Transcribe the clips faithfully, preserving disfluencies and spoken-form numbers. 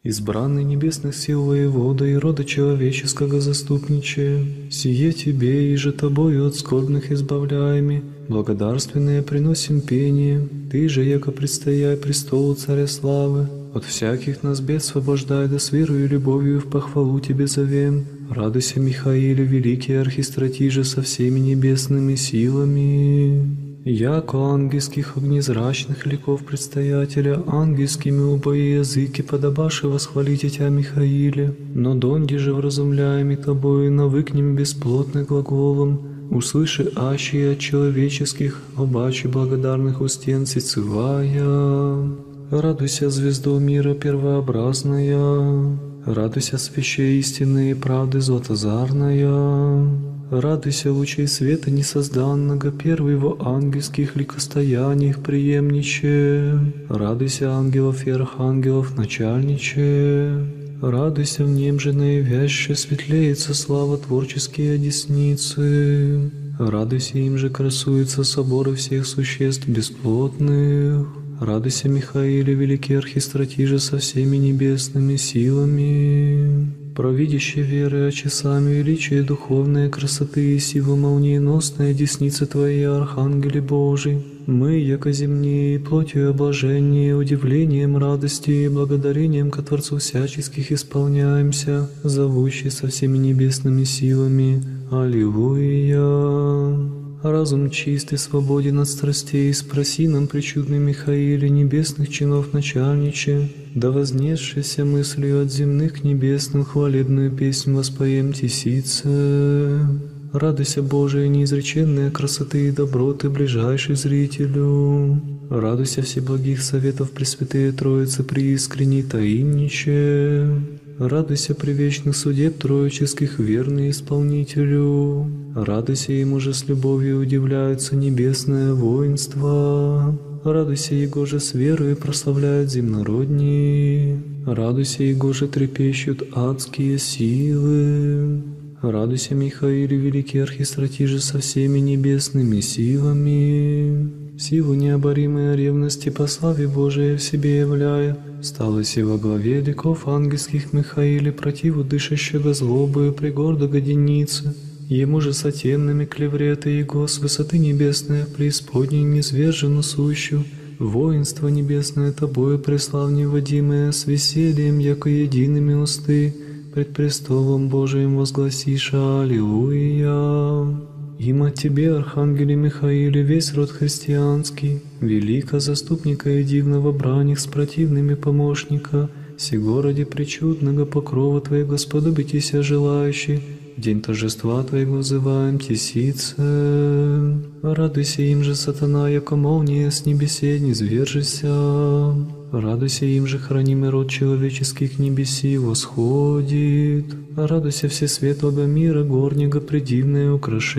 Избранный небесных сил воевода и рода человеческого заступниче, сие тебе и же тобою от скорбных избавляеми, благодарственное приносим пение, ты же, яко предстояй престолу царя славы, от всяких нас бед освобождай, да с верою и любовью в похвалу тебе зовем. Радуйся, Михаиле, великий архистратиже со всеми небесными силами. Яко ангельских огнезрачных ликов предстоятеля, ангельскими убои языки подобаши восхвалите тебя, Михаиле, но донде же вразумляеми тобою навыкнем бесплотным глаголом, услыши аще от человеческих, обаче благодарных устен сицевая. Радуйся, звездо мира первообразная, радуйся, свяще истины и правды златозарная. Радуйся, лучей света несозданного, первого ангельских ликостояниях преемниче. Радуйся, ангелов и архангелов начальниче. Радуйся, в нем же наявяще светлеется слава творческие одесницы. Радуйся, им же красуются соборы всех существ бесплотных. Радуйся, Михаиле, великий архистратиже со всеми небесными силами. Провидящие веры, а часами величия духовной красоты и силы молниеносной десницы Твоей, Архангеле Божий, мы, яко земные, плотью облажения, удивлением, радости и благодарением ко Творцу всяческих исполняемся, зовущий со всеми небесными силами. Аллилуйя! Разум чистый, свободен от страстей, спроси нам, пречудный Михаиле, небесных чинов начальниче, да вознесшийся мыслью от земных к небесным хвалебную песнь воспоем тесице. Радуйся, Божия, неизреченная красоты и доброты, ближайший зрителю. Радуйся всеблагих советов Пресвятые Троицы преискренней таинниче. Радуйся привечных судеб троических, верный исполнителю. Радуйся, ему же с любовью удивляются небесное воинство. Радуйся, его же с верою прославляют земнородние. Радуйся, его же трепещут адские силы. Радуйся, Михаиле, великий архистратиже со всеми небесными силами. Силу необоримой ревности по славе Божией в себе являя, сталось и во главе ликов ангельских Михаиле, противу дышащего злобою пригорда годеницы, ему же сотенными клевреты его с высоты небесной в преисподней низверженно сущу, воинство небесное тобою преславне водимое, с весельем, яко едиными усты, пред престолом Божиим возгласиша Аллилуйя. Им от тебе, Архангеле Михаиле, весь род христианский, велика заступника и дивного браних с противными помощника, сего ради причудного покрова Твоего сподобитеся желающий, день торжества Твоего взываем тесице. Радуйся им же, сатана, яко молния с небесе низвержися. Радуйся им же, хранимый род человеческих небеси восходит. Радуйся все светлого мира, горнего предивное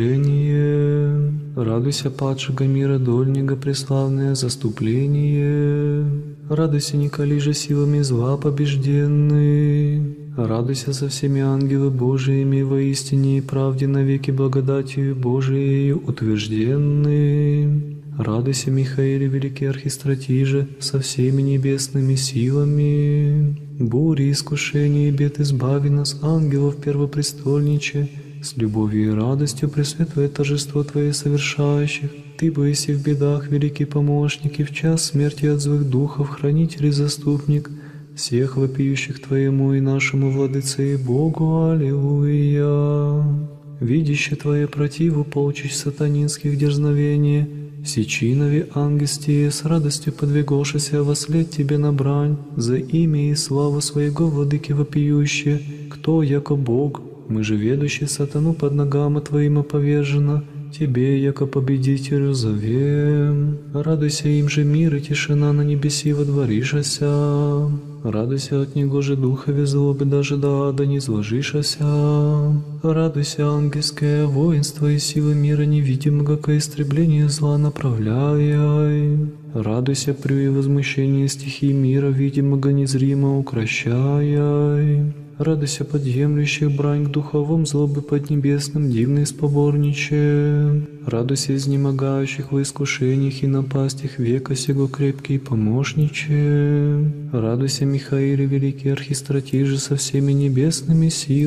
украшение. Радуйся падшего мира, дольнего преславное заступление. Радуйся, Николи же силами зла побежденный. Радуйся со всеми ангелы Божиими воистине и правде навеки благодатью Божией утвержденный. Радуйся, Михаиле, великий архистратиже, со всеми небесными силами. Бури, искушения и бед избави нас, ангелов первопрестольниче, с любовью и радостью пресветлое торжество Твое совершающих. Ты, боиси в бедах, великий помощник, и в час смерти от злых духов, хранитель и заступник, всех вопиющих Твоему и нашему Владыце и Богу. Аллилуйя! Видяще Твое противу полчищ сатанинских дерзновения, сечинови ангельстие, с радостью подвигошися вослед Тебе на брань, за имя и славу Своего Владыки вопиющие, кто, яко Бог, мы же ведущие сатану под ногами Твоим повержено, Тебе, яко победителю, зовем. Радуйся им же мир и тишина на небеси водворишася. Радуйся от него же духове злобы даже до ада не зложишася. Радуйся, ангельское воинство и силы мира невидимого ко истреблению зла направляй. Радуйся при возмущении стихий мира видимого незримо укращай. Радуйся, подъемлющих брань к духовым злобы поднебесным, дивный споборниче. Радуйся, изнемогающих во искушениях и напастях века сего крепкий помощниче. Радуйся, Михаиле, великий архистратиже со всеми небесными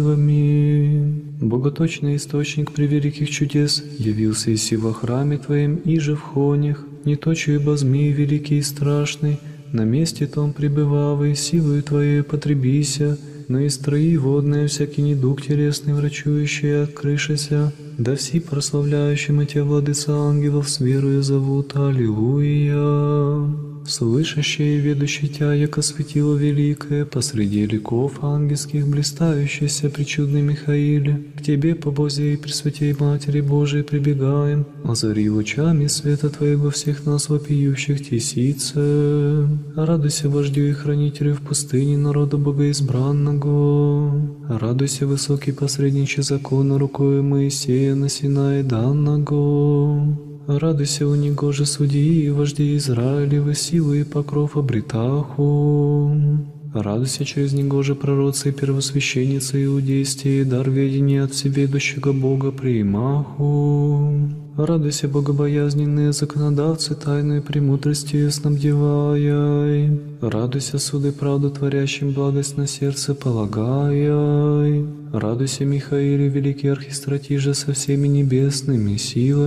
силами. Боготочный источник превеликих чудес явился и си во храме Твоем, и же в хонях, не точу ибо змей великий и страшный, на месте том пребывавый, силою Твоей потребися, но и строи водные всякий недуг телесный врачующий открышися, да все прославляющим Тебя, владыца ангелов, с верою зовут Аллилуйя. Слышащее и ведущее Тя, яко светило великое, посреди ликов ангельских блистающийся причудный Михаиле, к Тебе, по Бозе и Пресвятей Матери Божией, прибегаем, озари лучами света Твоего всех нас вопиющих тесице. Радуйся, вождю и хранителю в пустыне народа богоизбранного. Радуйся, высокий посредниче закона рукою Моисея на Синае данного. Радуйся, у него же судьи и вожди Израилевы, силы и покров обретаху. Радуйся через него же пророцы и первосвященницы иудейские, дар ведения от всеведущего Бога примаху. Радуйся, богобоязненные законодавцы, тайной премудростью снабдевая. Радуйся, суды правду творящим, благость на сердце полагая. Радуйся, Михаиле, великий архистратиже со всеми небесными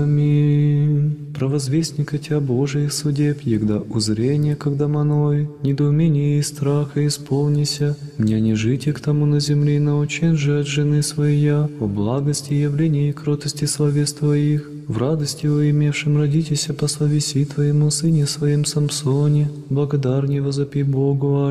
силами. Провозвестника Тя Божиих судеб, егда узрение, когда маной, недоумение и страха исполнися, мне не житие к тому на земле, научен же от жены своей я, о благости явления и кротости словес Твоих, в радости о имевшем родитеся по словеси Твоему сыне своим Самсоне, благодарней возопи Богу,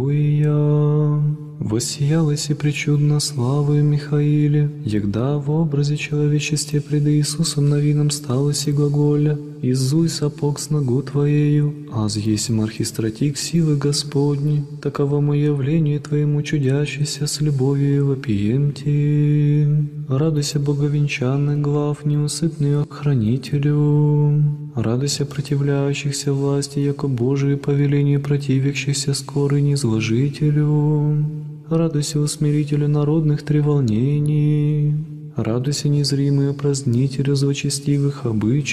Аллилуйя. Воссиялась и причудно славою Михаиле, егда в образе человечестве пред Иисусом новином сталось и глаголя, «Изуй сапог с ногу Твоею, аз есмь архистратик силы Господни, таковому явлению Твоему чудящийся с любовью вопием Ти». Радуйся, боговенчанный глав, неусыпный охранителю. Радуйся, противляющихся власти, яко Божию повелению противящихся скорый низложителю. Радуйся, усмирителю народных треволнений. Радуйся, незримый опразднителю злочестивых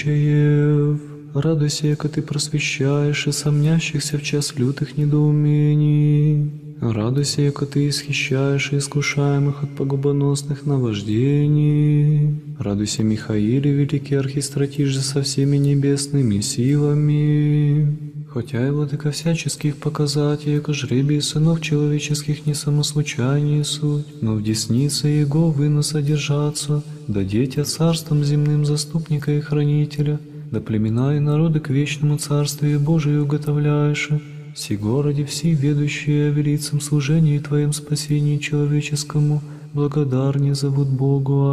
обычаев. Радуйся, яко Ты просвещаешь и сомнящихся в час лютых недоумений. Радуйся, яко Ты исхищаешь и искушаемых от погубоносных наваждений. Радуйся, Михаиле, великий архистратиже со всеми небесными силами. Хотя и владыка всяческих показать, яко жребий сынов человеческих не самослучайнее суть, но в деснице Его вынос содержаться, да детя царством земным заступника и хранителя, да племена и народы к вечному царствию Божию уготовляешь, сего ради все ведущие велицам служении Твоем спасении человеческому, благодарнее зовут Богу,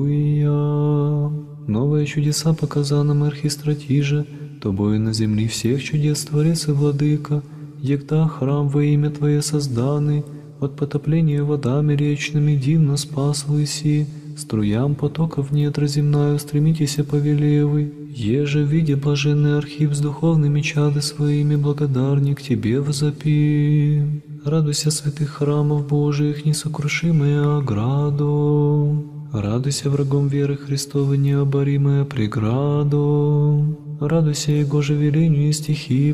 Аллилуйя. Новые чудеса показанным архистратиже, Тобою на земли всех чудес Творец и Владыка, егда храм во имя Твое созданный, от потопления водами речными дивно спас Лыси, струям потоков недра земная устремитеся повелевый, еже, видя блаженный архив с духовными чады своими, благодарник Тебе возопи. Радуйся, святых храмов Божиих, несокрушимая ограду. Радуйся, врагом веры Христовой, необоримая преграду. Радуйся, Его же велению и стихии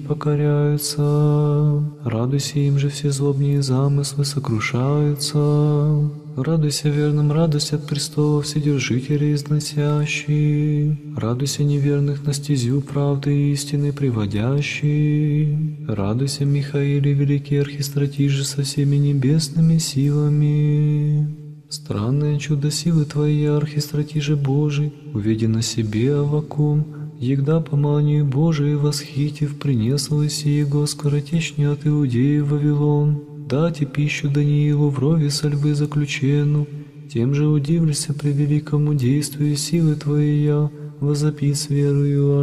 покоряются. Радуйся, им же все злобные замыслы сокрушаются. Радуйся, верным, радость от престола вседержителя износящий. Радуйся, неверных на стезю правды и истины приводящий. Радуйся, Михаиле, великий архистратиже со всеми небесными силами. Странное чудо силы Твоей, архистратиже Божий, увидено себе Аввакум, егда по манию Божией восхитив, принеслось Его скоротечнее от Иудеи в Вавилон, дати пищу Даниилу в рове со львы заключену, тем же удивлюся при великому действию силы Твоей, возопи с верою,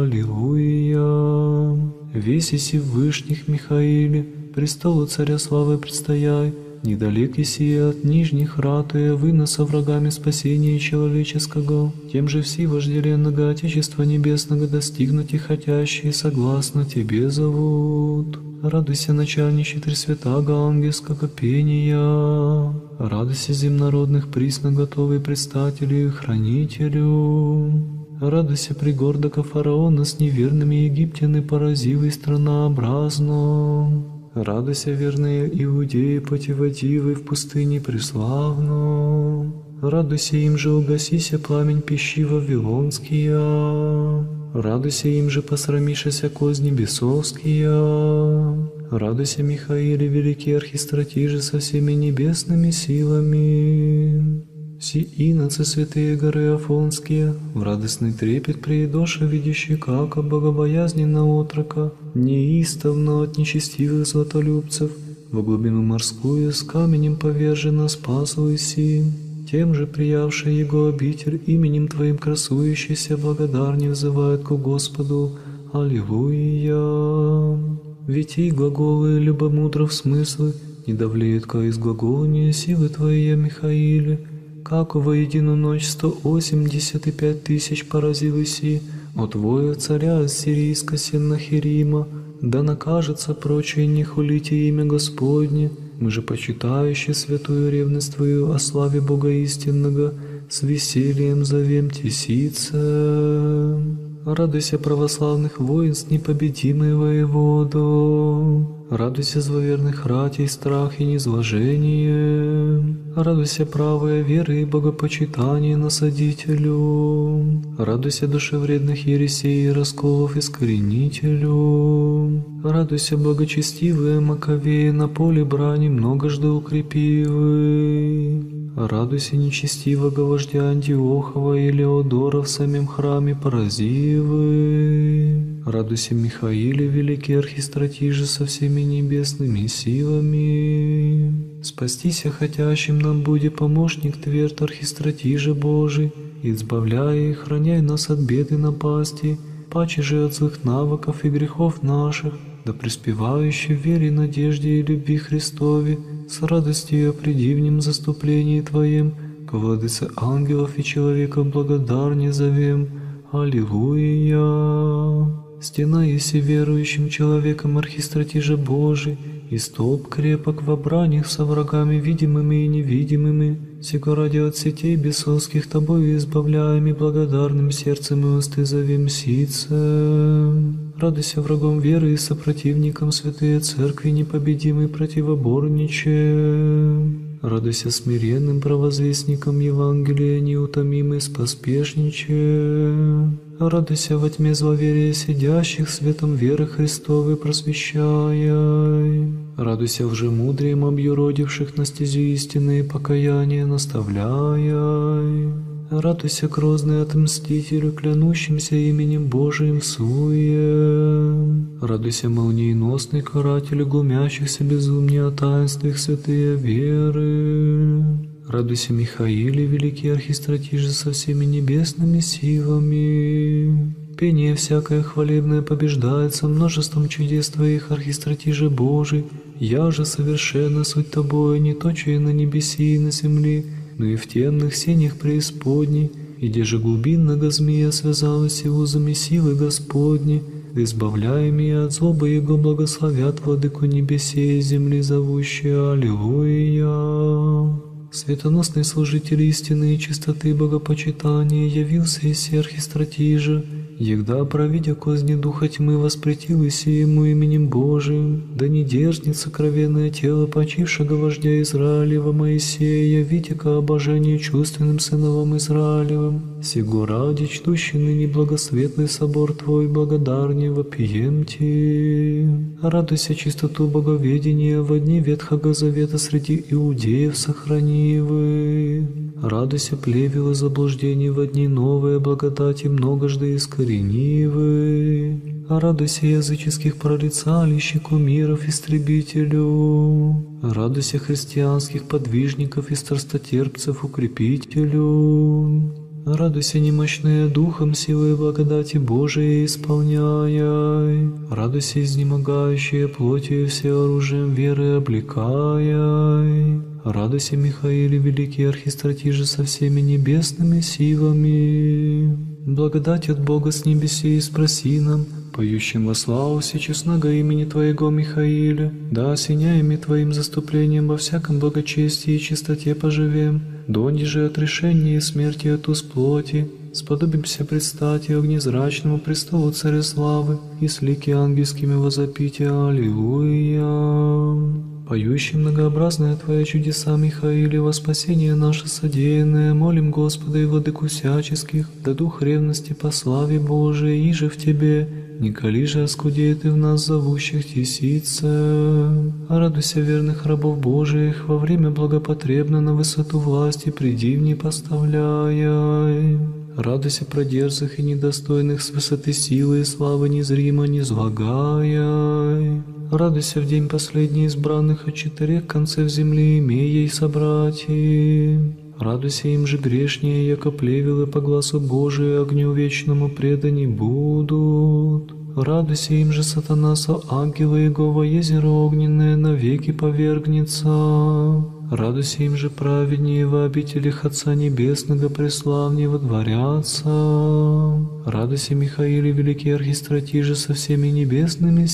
Аллилуйя. Весь иси вышних Михаиле, престолу царя славы предстояй, недалек еси от нижних ратуя выноса врагами спасения человеческого, тем же все вожделенного Отечества Небесного достигнуть и хотящие согласно Тебе зовут. Радуйся, начальничий Тресвятаго ангельского пения. Радуйся, земнородных присно готовый предстателю и хранителю. Радуйся, пригордока фараона с неверными египтяны поразивый странообразно. Радуйся, верные иудеи путеводивы в пустыне преславно. Радуйся им же, угасися пламень пищи вавилонския. Радуйся им же, посрамишися козни бесовские. Радуйся, Михаиле, великий архистратиже со всеми небесными силами. Си иноцы святые горы Афонские, в радостный трепет приедоша, видящий, как богобоязненно отрока, неистовно от нечестивых златолюбцев, во глубину морскую с каменем поверженно спасуйся. Тем же приявший его обитель именем Твоим красующийся благодарней взывает ко Господу. Аллилуйя! Ведь и глаголы любомудров смыслы не давлеют ко изглаголания силы Твоей, Михаиле, как воедино ночь сто восемьдесят пять тысяч поразилось от воя царя Сирийска Сеннахирима, да накажется прочее не хулите имя Господне. Мы же, почитающие святую ревность Твою о славе Бога истинного, с весельем зовем тесица. Радуйся, православных воинств, непобедимый воеводу. Радуйся, зловерных ратей, страх и низвожение. Радуйся, правая веры и богопочитание насадителю. Радуйся, душевредных ересей и расколов искоренителю. Радуйся, благочестивые Маковеи, на поле брани многожды укрепивы. Радуйся, нечестивого вождя Антиохова и Леодора в самом храме поразивы. Радуйся, Михаиле, великий архистратиже со всеми небесными силами. Спастися хотящим нам буде помощник тверд архистратиже Божий, избавляй и храняй нас от бед и напасти, паче же от злых навыков и грехов наших, да преспевающий в вере, надежде и любви Христове, с радостью при дивнем заступлении Твоем, к владыце ангелов и человеков благодарне зовем. Аллилуйя! Стена еси верующим человеком архистратиже Божий, и столб крепок в обраниях со врагами видимыми и невидимыми, сего ради от сетей бесовских Тобою избавляем и благодарным сердцем и усты зовем сице. Радуйся врагом веры и сопротивникам святые церкви непобедимый противоборниче. Радуйся смиренным провозвестникам Евангелия неутомимый споспешниче. Радуйся во тьме зловерия сидящих, светом веры Христовой просвещай. Радуйся лжемудрием объюродивших на стезю истины и покаяния наставляй. Радуйся грозный отмстителю, клянущимся именем Божиим в суе. Радуйся молниеносный карателю, глумящихся безумнее о таинствах святые веры. Радуйся, Михаиле, великий архистратиже со всеми небесными силами. Пение всякое хвалебное побеждается множеством чудес Твоих, архистратиже Божий. Я же совершенно суть Тобою, не точая на небеси и на земли, но и в темных сенях преисподней, и где же глубинного змея связалась и узами силы Господни, да избавляй меня от злобы Его благословят владыку небесей и земли зовущие. Аллилуйя! Светоносный служитель истины и чистоты богопочитания явился из архистратиже, егда, провидя козни духа тьмы, воспретилась ему именем Божиим, да не дерзнет сокровенное тело почившего вождя Израилева Моисея, видя ко обожению чувственным сыновам Израилевым. Сего ради чтущий ныне благосветный собор Твой благодарнее вопиемте. Радуйся чистоту боговедения во дни Ветхого Завета среди иудеев сохранивы. Радуйся плевело заблуждений во дни новые благодати многожды искоренивы. Радуйся языческих прорицалищ и кумиров истребителю. Радуйся христианских подвижников и страстотерпцев укрепителю. Радуйся, немощные духом силой благодати Божией исполняй. Радуйся, изнемогающие плотью все оружием веры облекаяй. Радуйся, Михаиле, великий архистратиже со всеми небесными силами. Благодать от Бога с небесей спроси нам, поющим во славу всечестного имени Твоего Михаиля, да осеняеми Твоим заступлением во всяком благочестии и чистоте поживем, донде же от решения и смерти от уз плоти, сподобимся предстать и огнезрачному престолу Царя Славы, и с лики ангельскими возопите Аллилуйя. Поющий многообразное Твои чудеса, Михаиле, во спасение наше содеянное, молим Господа и владыку всяческих, да дух ревности по славе Божией, иже в Тебе, николи же оскудеет и в нас зовущих тесится. А радуйся верных рабов Божиих, во время благопотребно на высоту власти приди в ней поставляй. Радуйся про дерзых и недостойных с высоты силы и славы незримо низвагая. Радуйся в день последний избранных от четырех концев земли, имея и собрати. Радуйся им же грешнее, яко плевелы по глазу Божию огню вечному предани будут. Радуйся им же сатана со ангела его во езеро огненное навеки повергнется. Радуйся им же праведнее во обителях Отца Небесного преславнее водворятся. Радуйся, Михаиле, великий архистратиже со всеми небесными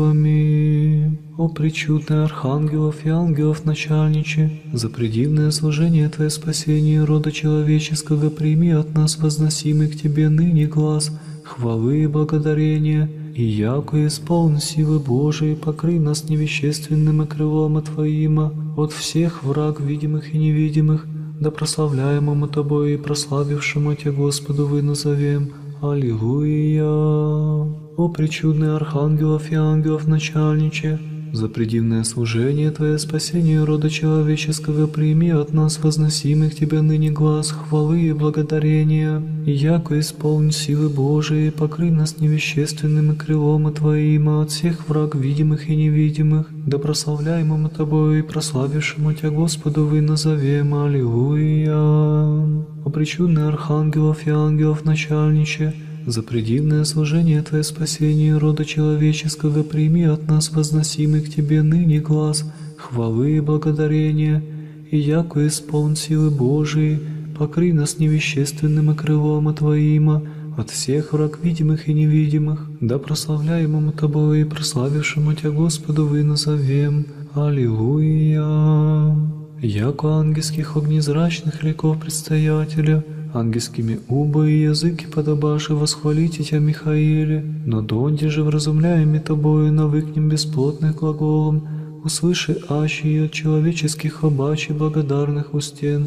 силами. О пречудный архангелов и ангелов начальниче, за предивное служение Твое спасение рода человеческого прими от нас возносимый к Тебе ныне глаз хвалы и благодарения, и яко исполни силы Божией, покрый нас невещественным и крылом Твоим от всех враг видимых и невидимых, да прославляемому Тобой и прославившему Тебя Господу вы назовем. Аллилуйя! О пречудный архангелов и ангелов начальниче, за предивное служение Твое спасение рода человеческого прими от нас возносимый к Тебе ныне глаз хвалы и благодарения, и яко исполни силы Божией, покрый нас невещественным и крылом Твоим от всех враг видимых и невидимых, да прославляемому Тобой и прославившему Тебя Господу вы назовем. Аллилуйя! О пречудный архангелов и ангелов начальниче, за предивное служение Твое спасение рода человеческого прими от нас возносимый к Тебе ныне глаз хвалы и благодарения, и яко исполни силы Божии, покрый нас невещественным и крылом Твоим от всех враг видимых и невидимых, да прославляемому Тобой и прославившему Тебя Господу вы назовем. Аллилуйя! Яко ангельских огнезрачных ликов предстоятеля, ангельскими уба и языки подобаши восхвалите Тебя, Михаиле, но донде же вразумляеми Тобою навыкнем бесплотных глаголом, услыши аще и от человеческих обаче благодарных устен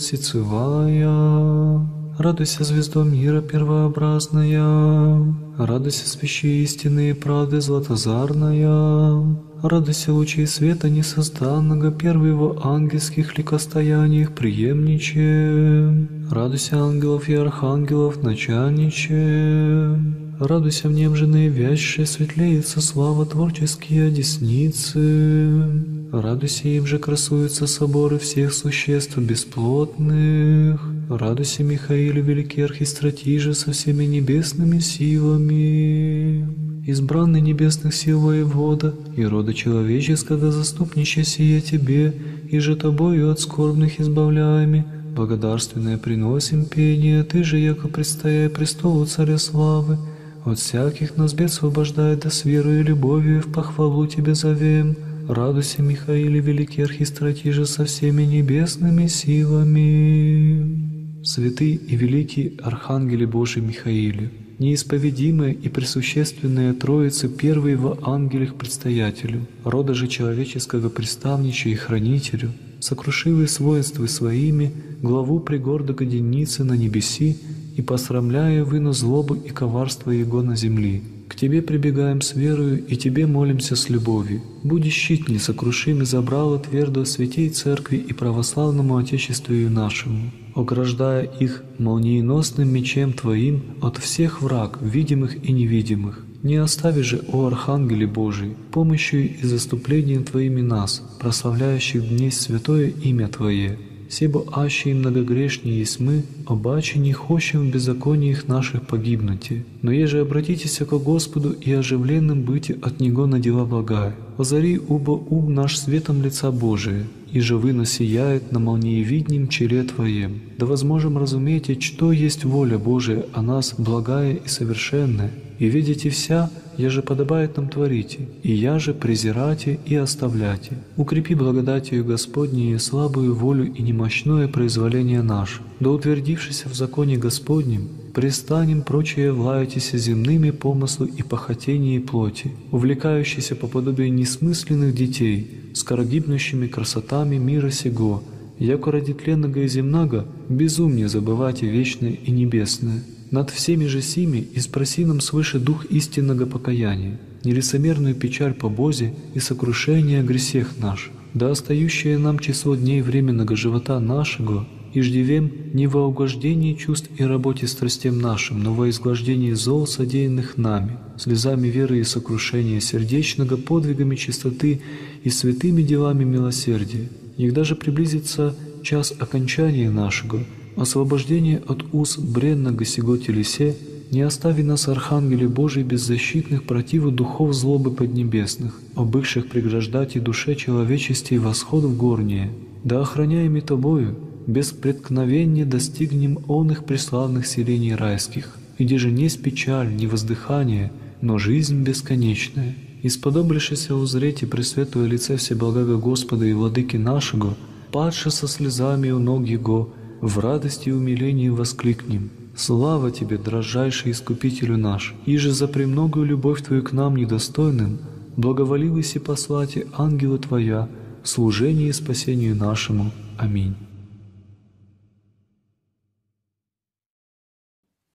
сицевая. Радуйся, звездо мира первообразная, радуйся, свящи истины и правды златозарная, радуйся, лучи света несозданного первого ангельских ликостояниях приемниче, радуйся, ангелов и архангелов начальниче, радуйся, внемженные вящие светлеется слава творческие десницы, радуйся, им же красуются соборы всех существ бесплотных, радуйся, Михаиле, великий архистратиже со всеми небесными силами, избранный небесных сил воевода и рода человеческого заступниче сие Тебе, и же Тобою от скорбных избавляеми, благодарственное приносим пение, Ты же, яко предстояй престолу Царя Славы, от всяких нас бед освобождай, да с верой и любовью в похвалу Тебе зовем. Радуйся, Михаиле, великий архистратиже со всеми небесными силами. Святый и великий Архангеле Божий Михаиле, неисповедимая и пресущественная Троица, первый во ангелах предстоятелю, рода же человеческого приставнича и хранителю, сокрушивый с воинствы своими главу пригорда годеницы на небеси и посрамляя выну злобу и коварство его на земли. К Тебе прибегаем с верою и Тебе молимся с любовью. Буди щит несокрушим и забрало твердо святей Церкви и православному Отечествию нашему, ограждая их молниеносным мечем Твоим от всех враг, видимых и невидимых. Не остави же, о Архангеле Божий, помощью и заступлением Твоими нас, прославляющих в дни святое имя Твое, себо аще и многогрешнее есть мы, обаче не хочем в беззакониях наших погибнути. Но еже обратитесь ко Господу и оживленным быти от Него на дела благая. Озари убо ум наш светом лица Божия, и же вы насияет на молниевиднем челе Твоем. Да возможем разуметь, что есть воля Божия о нас благая и совершенная, И видите вся, я же подобает нам творите, и я же презирате и оставляте. Укрепи благодатью Господней слабую волю и немощное произволение наше, да утвердившись в законе Господнем, престанем прочее влаетеся земными помыслу и похотении плоти, увлекающиеся по подобию несмысленных детей, скорогибнущими красотами мира сего, яко ради тленного и земного безумнее забывайте вечное и небесное. Над всеми же сими и спроси нам свыше дух истинного покаяния, нелицемерную печаль по Бозе и сокрушение о гресех наших, да остающее нам число дней временного живота нашего, и ждевем не во угождении чувств и работе страстям нашим, но во изглаждении зол, содеянных нами, слезами веры и сокрушения сердечного, подвигами чистоты и святыми делами милосердия. И даже приблизится час окончания нашего, освобождение от уз бренного сего телесе, не остави нас, архангели Божии, беззащитных противу духов злобы поднебесных, обыкших преграждать и душе человечести восход в горнее, да охраняеми Тобою, без преткновения достигнем оных преславных селений райских, где же не печаль, не воздыхание, но жизнь бесконечная. И сподобившися узреть и пресветлое лице Всеблагого Господа и Владыки нашего, падше со слезами у ног Его, в радости и умилении воскликнем: «Слава Тебе, дрожайший Искупителю наш, и же за премногую любовь Твою к нам недостойным, благоволилась и послати ангела Твоя в служении и спасению нашему. Аминь».